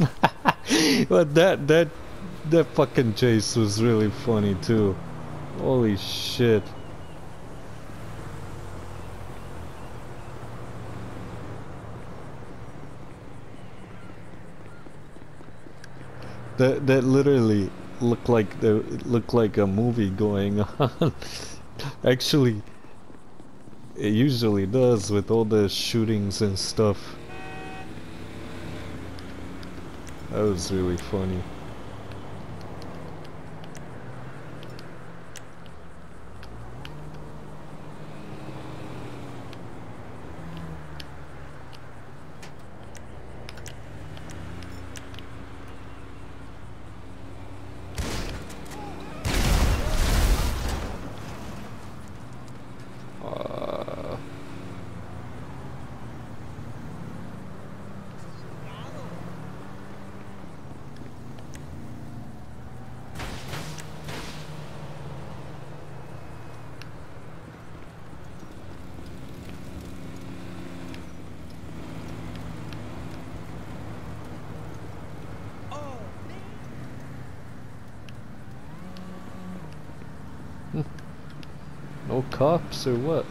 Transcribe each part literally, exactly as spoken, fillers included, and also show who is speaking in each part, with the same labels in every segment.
Speaker 1: But that that that fucking chase was really funny too. Holy shit. That that literally looked like the looked like a movie going on. Actually, it usually does with all the shootings and stuff. That was really funny. Uh, no cops or what?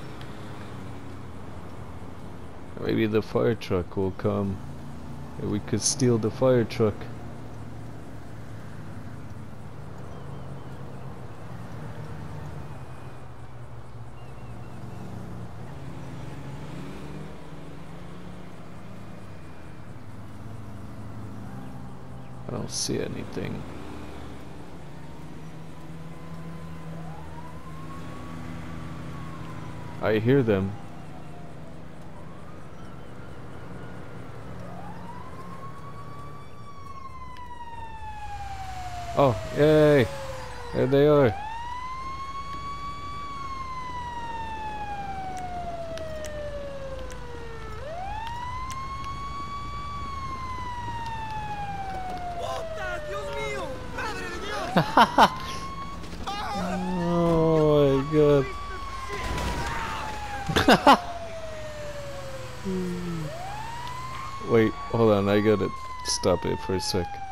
Speaker 1: Maybe the fire truck will come. And we could steal the fire truck. I don't see anything. I hear them. Oh, yay! There they are. Oh my god. Wait, hold on, I gotta stop it for a sec.